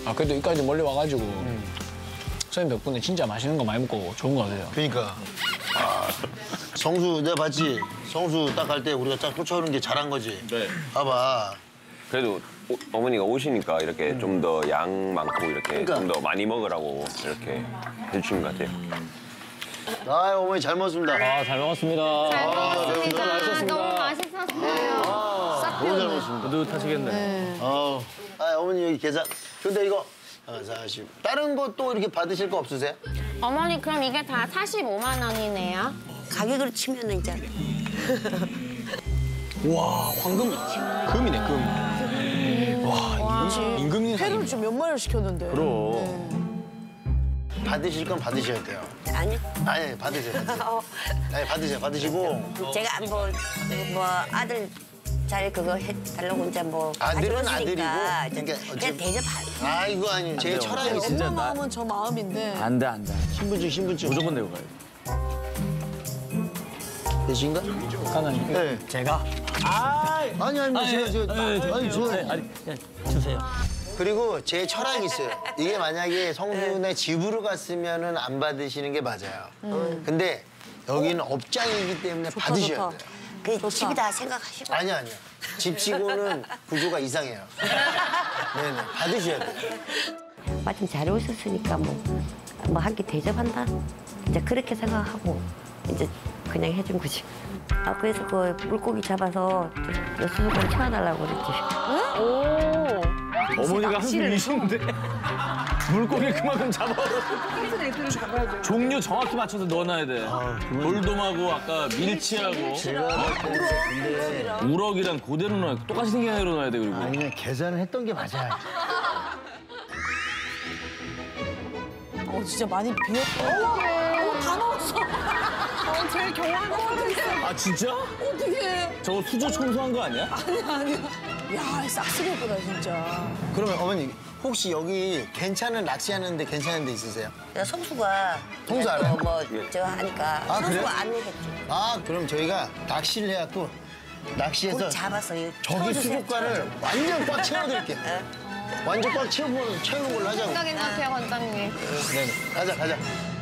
아, 그래도 여기까지 멀리 와가지고 선생님 덕분에 진짜 맛있는 거 많이 먹고 좋은 거 같아요. 그러니까. 아, 성수 내가 봤지? 성수 딱 갈 때 우리가 딱 쫓아오는 게 잘한 거지? 네. 봐봐. 그래도 어머니가 오시니까 이렇게 좀 더 양 많고 이렇게 그러니까. 좀 더 많이 먹으라고 이렇게 해주신 것 같아요. 아, 어머니 잘 먹었습니다. 아, 잘 먹었습니다. 잘 먹었습니다. 맛있었습니다. 너무 맛있었어요. 싹 너무 잘 비웠네. 먹었습니다. 뿌듯하시겠네. 아, 어머니 여기 계산. 근데 이거 40. 다른 거 또 이렇게 받으실 거 없으세요? 어머니 그럼 이게 다 45만 원이네요? 가격으로 치면은 이제 와, 황금. 금이네, 금. 와, 임금님 회를 지금 몇 마리를 시켰는데. 그럼. 받으실 건 받으셔야 돼요. 아니 아니, 받으세요. 아니, 받으시고. 제가 뭐 아들 잘 그거 해달라고 이제 뭐 아들은 가져오시니까 아들이고, 이제 그러니까 그냥 대접하고. 아, 이거 아니에요. 제 철학이 있어요. 진짜 엄마 나- 마음은 저 마음인데. 안 돼, 안 돼. 신분증. 무조건 내고 가야 돼. 되신가? 하나님. 네. 제가? 아니, 제가. 주세요. 그리고 제 철학이 있어요. 이게 만약에 성수네 집으로 갔으면은 안 받으시는 게 맞아요. 근데 여기는 업장이기 때문에 받으셔야 좋다. 돼요. 그 집이다 생각하시고. 아니요. 집치고는 구조가 이상해요. 네네, 받으셔야 돼요. 마침 잘 오셨으니까 뭐 한 끼 대접한다. 이제 그렇게 생각하고 이제 그냥 해준 거지. 아 그래서 그 물고기 잡아서 수수관 채워달라고 그랬지. 어머니가 한숨 이신데 물고기 그만큼 잡아. 종류 정확히 맞춰서 넣어놔야 돼. 돌돔하고 아까 밀치하고 우럭이랑 그대로 넣어야 돼. 똑같이 생긴 애로 넣어야 돼 그리고. 아니, 그냥 계산을 했던 게 맞아요. 진짜 많이 비었다. 다 넣었어. 제일 경험한 거 같았어. 아 진짜? 어떡해. 저거 수조 청소한 거 아니야? 아니야. 야, 싹쓸이였구나, 진짜. 그러면 어머니, 혹시 여기 괜찮은 낚시하는 데 괜찮은 데 있으세요? 성수가 성수 알아요? 뭐저 하니까 아, 그래요? 성수가 안내했지. 아, 그럼 저희가 낚시를 해갖고 낚시해서 고기 잡아서 저기 수족관을 완전 꽉 채워드릴게요. 완전 꽉 채우는 걸로 하자고. 생각인 것 같아요, 관장님. 네, 가자.